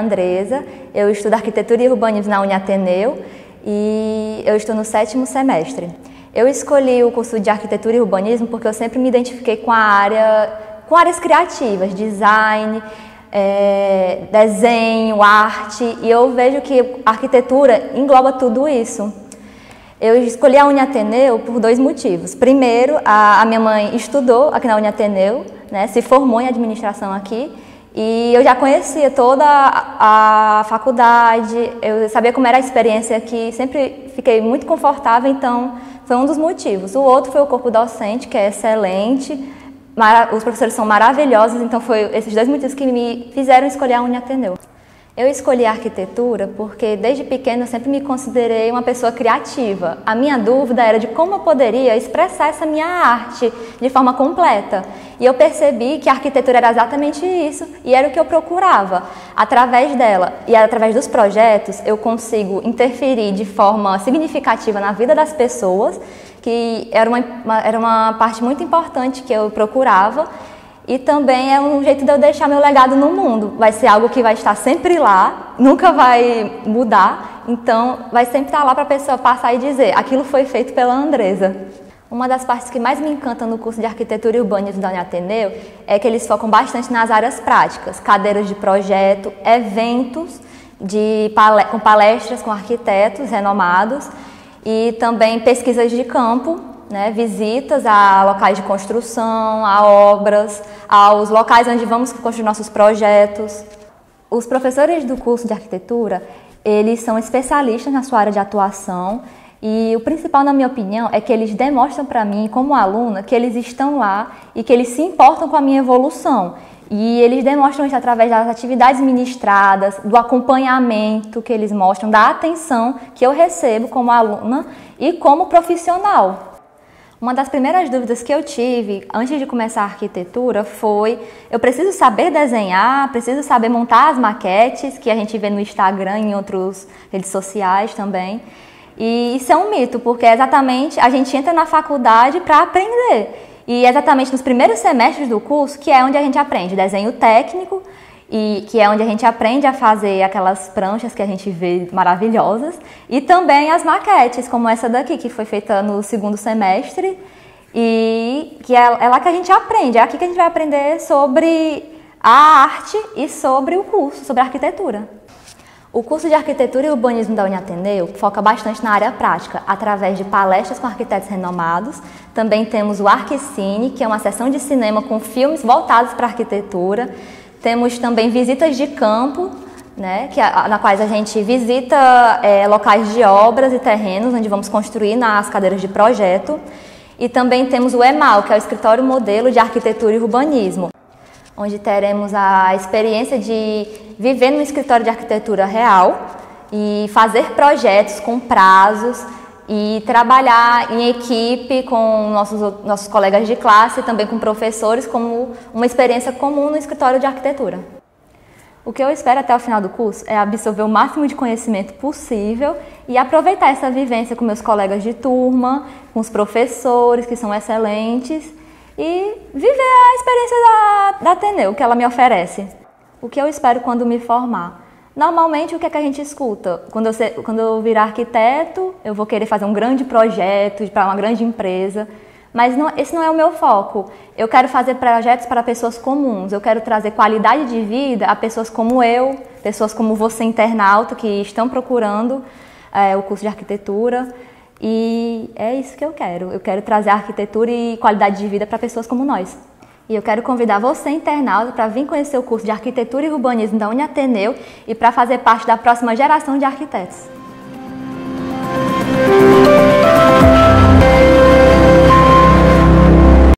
Andresa, eu estudo Arquitetura e Urbanismo na Uniateneu e eu estou no 7º semestre. Eu escolhi o curso de Arquitetura e Urbanismo porque eu sempre me identifiquei com áreas criativas, design, desenho, arte, e eu vejo que a arquitetura engloba tudo isso. Eu escolhi a Uniateneu por 2 motivos. Primeiro, a minha mãe estudou aqui na Uniateneu, né, se formou em administração aqui, e eu já conhecia toda a faculdade, eu sabia como era a experiência aqui, sempre fiquei muito confortável, então foi um dos motivos. O outro foi o corpo docente, que é excelente, os professores são maravilhosos, então foi esses 2 motivos que me fizeram escolher a Uniateneu. Eu escolhi a arquitetura porque desde pequena eu sempre me considerei uma pessoa criativa. A minha dúvida era de como eu poderia expressar essa minha arte de forma completa. E eu percebi que a arquitetura era exatamente isso e era o que eu procurava. Através dela e através dos projetos eu consigo interferir de forma significativa na vida das pessoas, que era uma parte muito importante que eu procurava. E também é um jeito de eu deixar meu legado no mundo. Vai ser algo que vai estar sempre lá, nunca vai mudar. Então, vai sempre estar lá para a pessoa passar e dizer, aquilo foi feito pela Andresa. Uma das partes que mais me encanta no curso de Arquitetura e Urbanismo da Uniateneu é que eles focam bastante nas áreas práticas, cadeiras de projeto, eventos com palestras com arquitetos renomados e também pesquisas de campo, né, visitas a locais de construção, a obras, aos locais onde vamos construir nossos projetos. Os professores do curso de arquitetura, eles são especialistas na sua área de atuação e o principal, na minha opinião, é que eles demonstram para mim, como aluna, que eles estão lá e que eles se importam com a minha evolução. E eles demonstram isso através das atividades ministradas, do acompanhamento que eles mostram, da atenção que eu recebo como aluna e como profissional. Uma das primeiras dúvidas que eu tive antes de começar a arquitetura foi: eu preciso saber desenhar, preciso saber montar as maquetes, que a gente vê no Instagram e em outras redes sociais também. E isso é um mito, porque exatamente a gente entra na faculdade para aprender. E exatamente nos primeiros semestres do curso que é onde a gente aprende desenho técnico, e que é onde a gente aprende a fazer aquelas pranchas que a gente vê maravilhosas, e também as maquetes, como essa daqui, que foi feita no 2º semestre, e que é lá que a gente aprende, é aqui que a gente vai aprender sobre a arte e sobre o curso, sobre a arquitetura. O curso de Arquitetura e Urbanismo da Uniateneu foca bastante na área prática, através de palestras com arquitetos renomados. Também temos o Arquicine, que é uma sessão de cinema com filmes voltados para a arquitetura. Temos também visitas de campo, né, na quais a gente visita locais de obras e terrenos onde vamos construir nas cadeiras de projeto. E também temos o EMAL, que é o Escritório Modelo de Arquitetura e Urbanismo, onde teremos a experiência de viver num escritório de arquitetura real e fazer projetos com prazos e trabalhar em equipe com nossos colegas de classe e também com professores como uma experiência comum no escritório de arquitetura. O que eu espero até o final do curso é absorver o máximo de conhecimento possível e aproveitar essa vivência com meus colegas de turma, com os professores que são excelentes e viver a experiência da Ateneu, que ela me oferece. O que eu espero quando me formar? Normalmente, o que é que a gente escuta? Quando eu virar arquiteto, eu vou querer fazer um grande projeto para uma grande empresa, mas esse não é o meu foco. Eu quero fazer projetos para pessoas comuns, eu quero trazer qualidade de vida a pessoas como eu, pessoas como você, internauta, que estão procurando o curso de arquitetura, e é isso que eu quero. Eu quero trazer arquitetura e qualidade de vida para pessoas como nós. E eu quero convidar você, internauta, para vir conhecer o curso de Arquitetura e Urbanismo da Uniateneu e para fazer parte da próxima geração de arquitetos.